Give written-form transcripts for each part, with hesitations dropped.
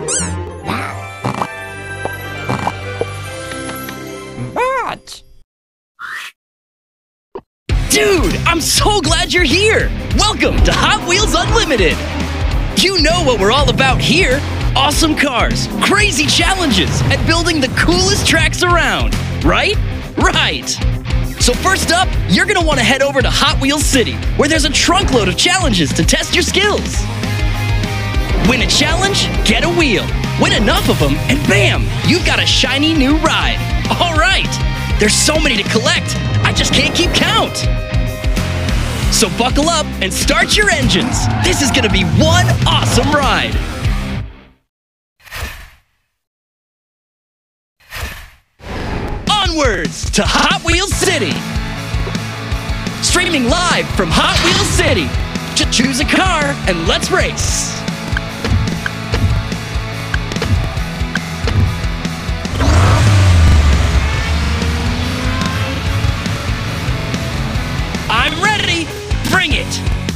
But... Dude, I'm so glad you're here! Welcome to Hot Wheels Unlimited! You know what we're all about here. Awesome cars, crazy challenges, and building the coolest tracks around, right? Right! So first up, you're gonna want to head over to Hot Wheels City, where there's a trunkload of challenges to test your skills. Win a challenge, get a wheel. Win enough of them, and bam! You've got a shiny new ride. All right! There's so many to collect, I just can't keep count. So buckle up and start your engines. This is gonna be one awesome ride. Onwards to Hot Wheels City. Streaming live from Hot Wheels City. Just choose a car and let's race. I'm ready! Bring it!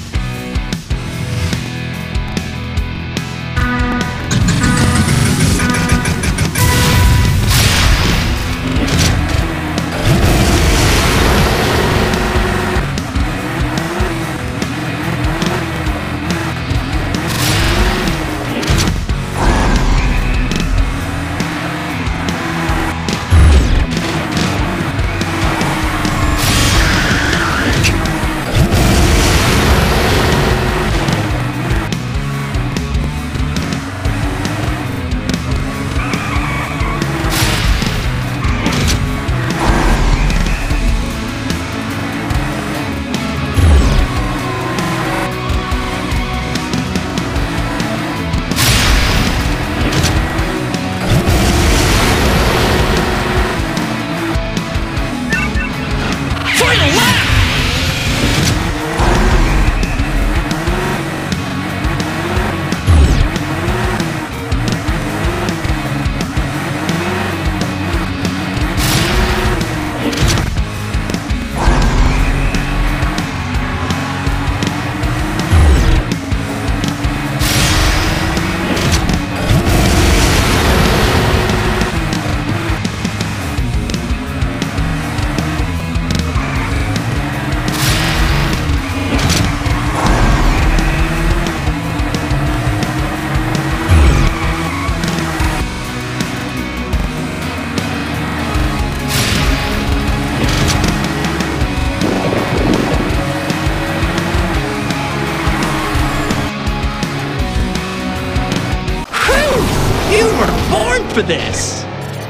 You were born for this!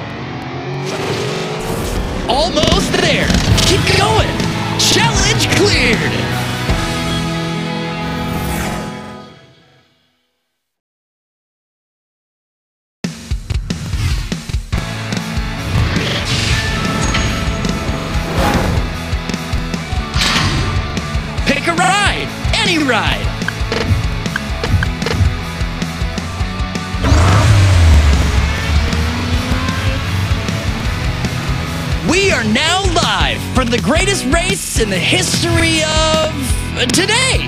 Almost there! Keep going! Challenge cleared! Pick a ride! Any ride! We are now live for the greatest race in the history of today.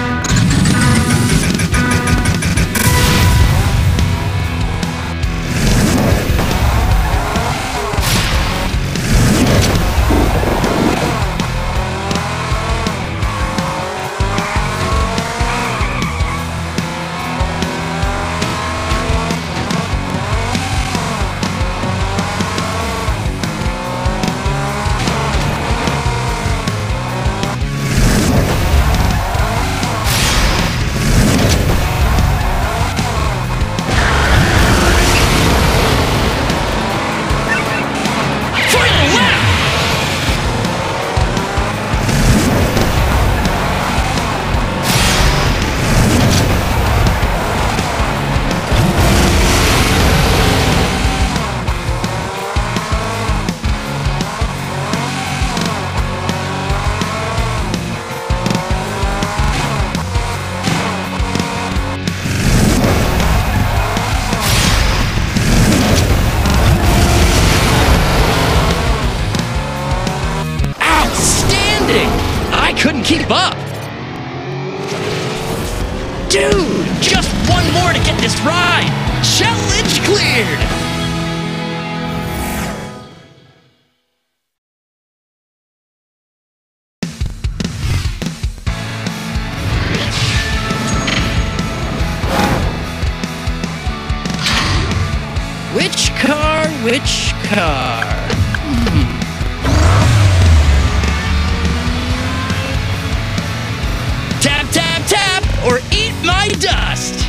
I couldn't keep up! Dude, just one more to get this ride! Challenge cleared! Which car? Tap, tap, tap, or eat my dust!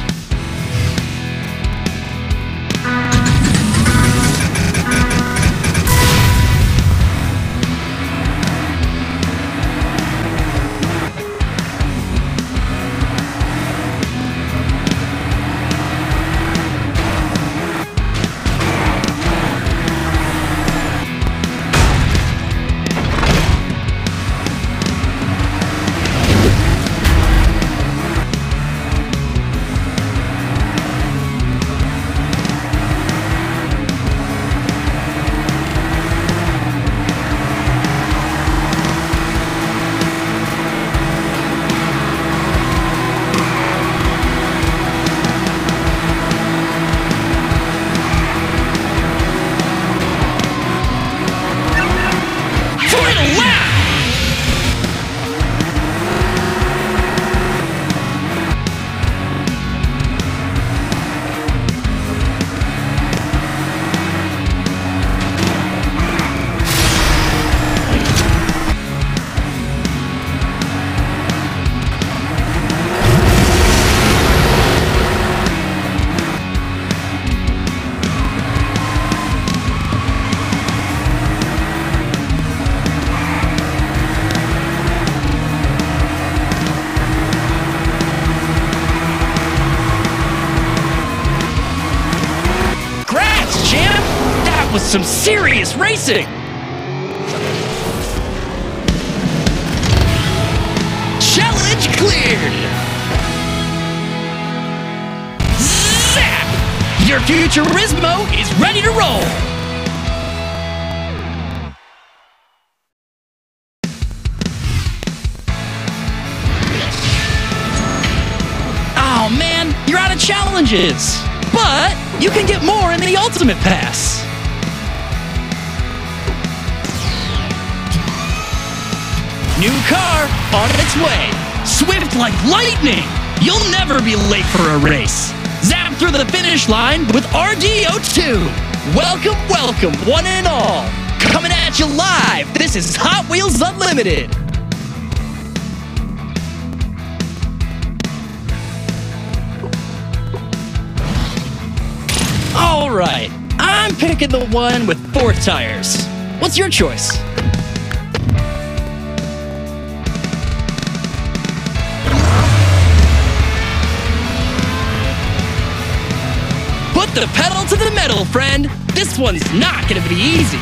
Was some serious racing! Challenge cleared! Zap! Your Futurismo is ready to roll! Oh man, you're out of challenges! But you can get more in the Ultimate Pass! New car on its way. Swift like lightning. You'll never be late for a race. Zap through the finish line with RDO2. Welcome, welcome, one and all. Coming at you live. This is Hot Wheels Unlimited. All right, I'm picking the one with 4 tires. What's your choice? Put the pedal to the metal, friend. This one's not gonna be easy.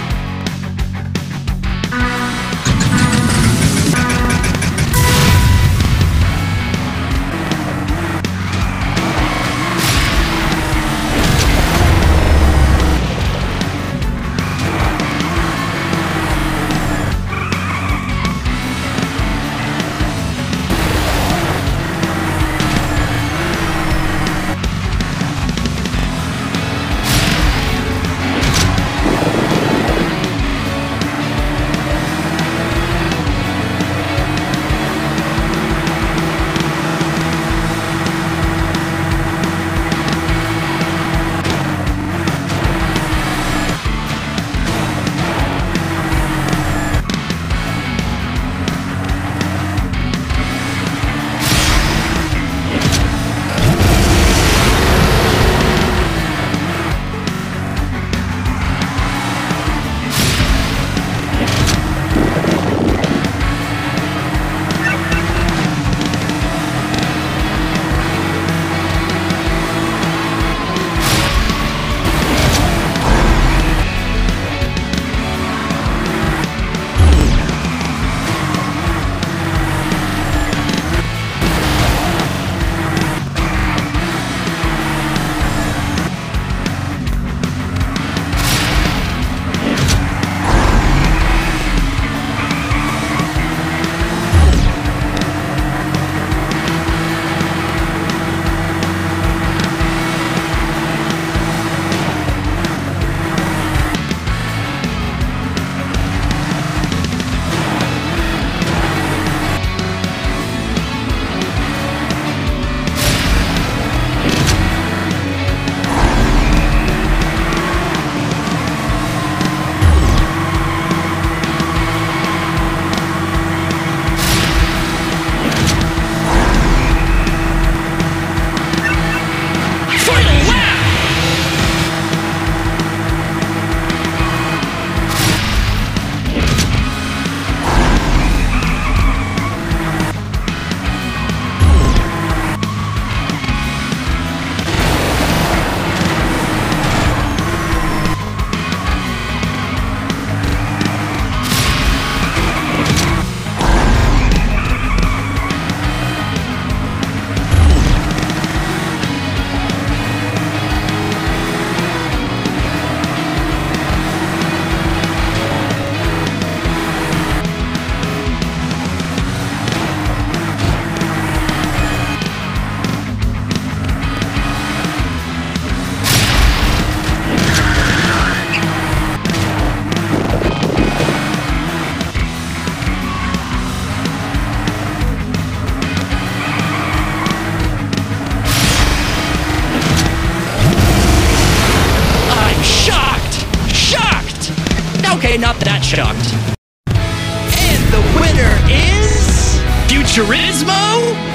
Okay, not that shocked. And the winner is... Futurismo?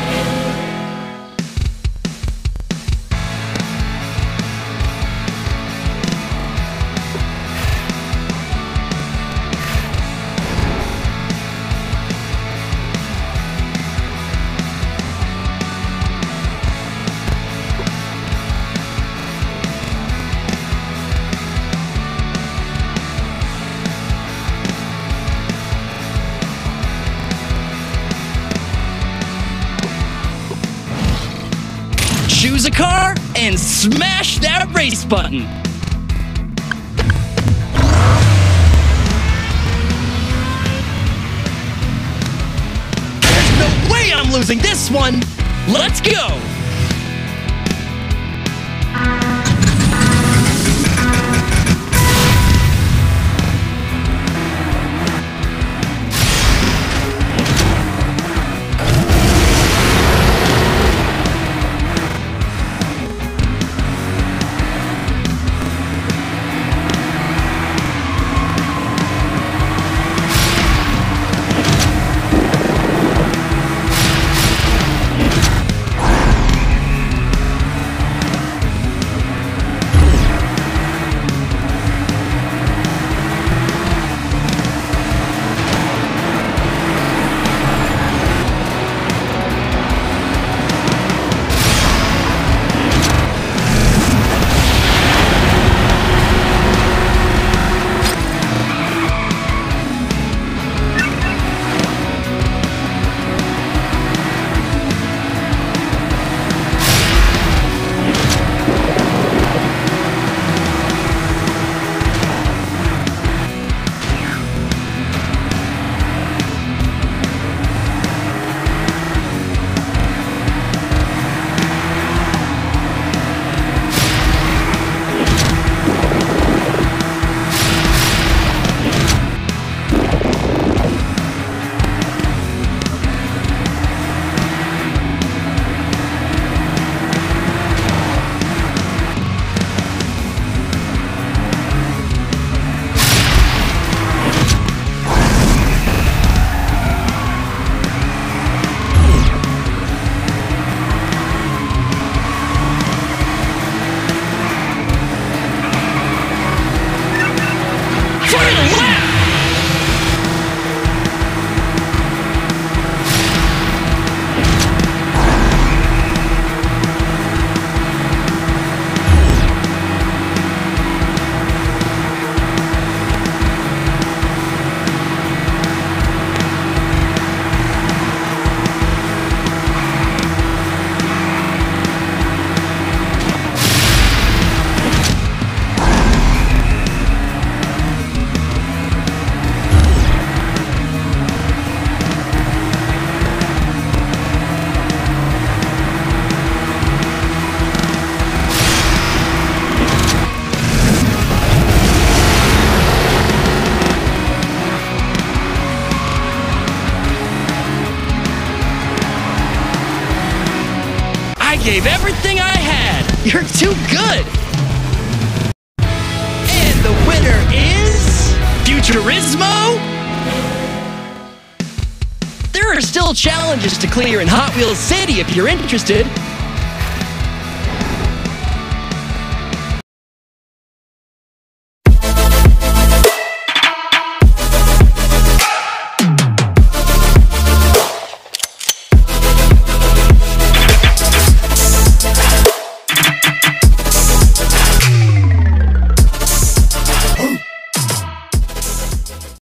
Choose a car and smash that race button. There's no way I'm losing this one. Let's go. Gave everything I had. You're too good. And the winner is... Futurismo? There are still challenges to clear in Hot Wheels City if you're interested.